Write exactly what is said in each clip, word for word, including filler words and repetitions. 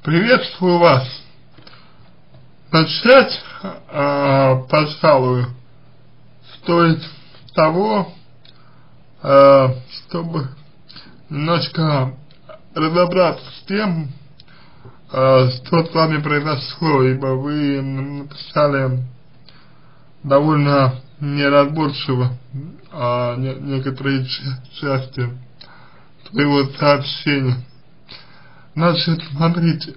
Приветствую вас. Начать, э, пожалуй, стоит с того, э, чтобы немножко разобраться с тем, э, что с вами произошло, ибо вы написали довольно неразборчиво э, не, некоторые части своего сообщения. Значит, смотрите,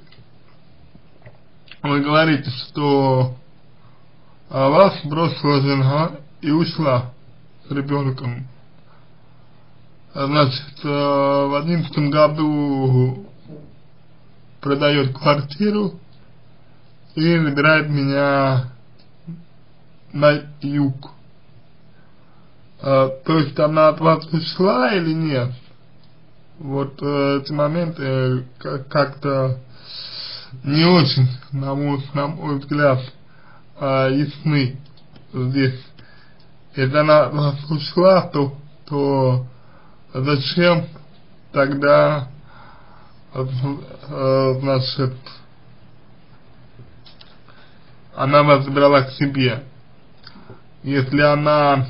вы говорите, что а, вас бросила жена и ушла с ребенком. Значит, а, в одиннадцатом году продает квартиру и забирает меня на юг. А, то есть она от вас ушла или нет? Вот э, эти моменты как-то не очень, на мой, на мой взгляд, э, ясны здесь. Если она от вас ушла, то, то зачем тогда, э, значит, она вас забрала к себе? Если она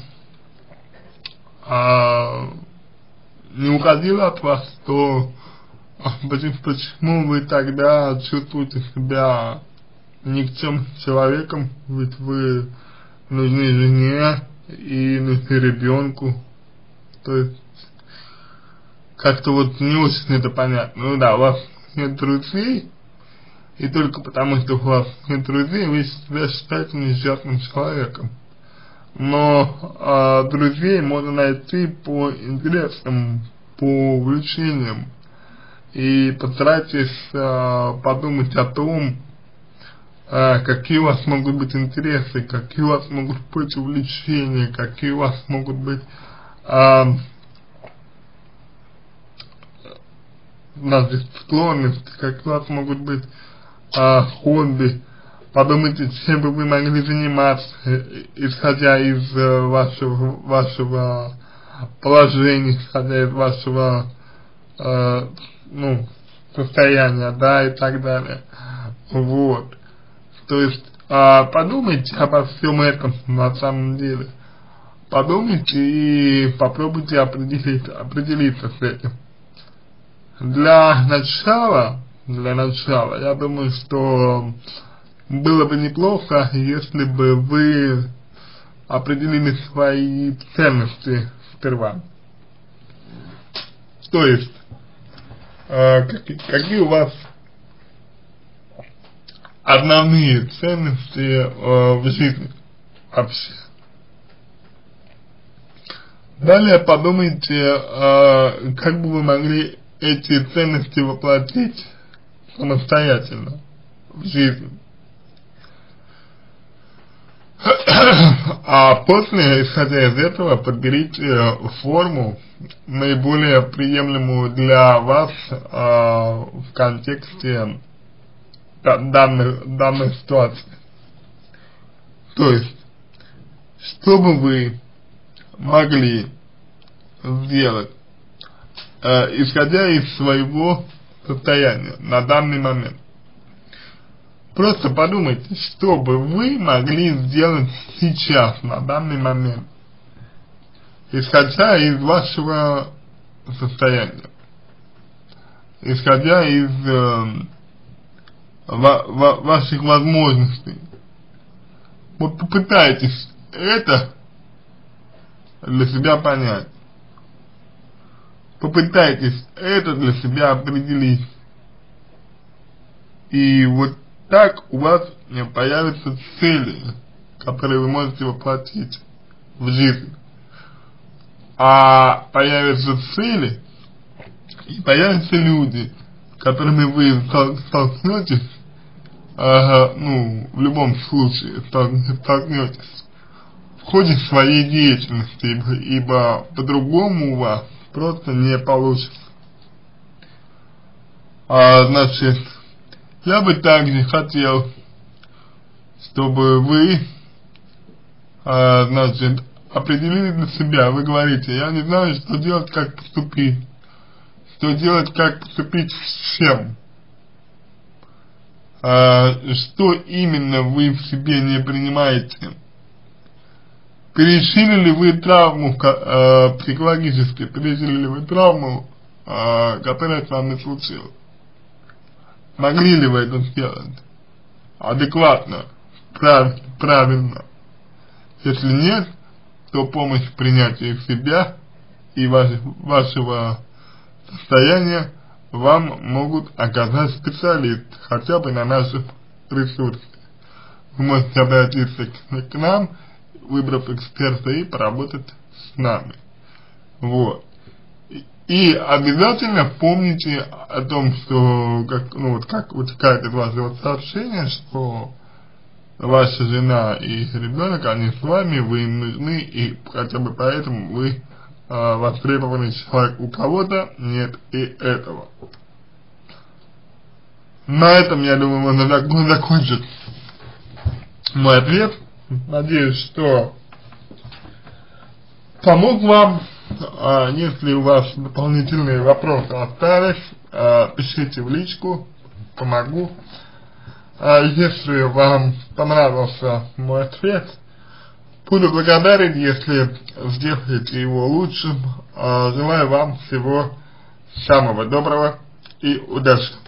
э, не уходила от вас, то почему вы тогда чувствуете себя никчемным человеком, ведь вы нужны жене и нужны ребенку? То есть как-то вот не очень это понятно. Ну да, у вас нет друзей, и только потому, что у вас нет друзей, вы себя считаете несчастным человеком. Но а, друзей можно найти по интересам, по увлечениям. И постарайтесь а, подумать о том, а, какие у вас могут быть интересы, какие у вас могут быть увлечения, какие у вас могут быть а, значит, склонности, какие у вас могут быть а, хобби. Подумайте, чем бы вы могли заниматься, исходя из э, вашего, вашего положения, исходя из вашего э, ну, состояния, да, и так далее. Вот. То есть, э, подумайте обо всем этом на самом деле. Подумайте и попробуйте определить, определиться с этим. Для начала, для начала, я думаю, что было бы неплохо, если бы вы определили свои ценности сперва. То есть, э, какие, какие у вас основные ценности э, в жизни вообще. Далее подумайте, э, как бы вы могли эти ценности воплотить самостоятельно в жизни. А после, исходя из этого, подберите форму, наиболее приемлемую для вас э, в контексте данной, данной ситуации. То есть, что бы вы могли сделать, э, исходя из своего состояния на данный момент. Просто подумайте, что бы вы могли сделать сейчас, на данный момент, исходя из вашего состояния, исходя из э, ва ва ваших возможностей. Вот попытайтесь это для себя понять. Попытайтесь это для себя определить. И вот так у вас появятся цели, которые вы можете воплотить в жизнь. А появятся цели, и появятся люди, с которыми вы столкнетесь, э, ну, в любом случае столкнетесь в ходе своей деятельности, ибо, ибо по-другому у вас просто не получится. А, значит, я бы также хотел, чтобы вы, а, значит, определили для себя. Вы говорите, я не знаю, что делать, как поступить. Что делать, как поступить с чем. э, что именно вы в себе не принимаете. Пережили ли вы травму, э, психологически, пережили ли вы травму, э, которая с вами случилась? Могли ли вы это сделать адекватно, прав, правильно? Если нет, то помощь в принятии себя и ваш, вашего состояния вам могут оказать специалисты, хотя бы на нашем ресурсе. Вы можете обратиться к, к нам, выбрав эксперта, и поработать с нами. Вот. И, и обязательно помните о том, что, как, ну, вот как вытекает из вашего сообщения, что ваша жена и ребенок, они с вами, вы им нужны, и хотя бы поэтому вы э, востребованный человек. У кого-то нет и этого. На этом, я думаю, можно закончить мой ответ. Надеюсь, что помог вам. А, если у вас дополнительные вопросы остались, а, пишите в личку, помогу. А, если вам понравился мой ответ, буду благодарен, если сделаете его лучшим. А, желаю вам всего самого доброго и удачи.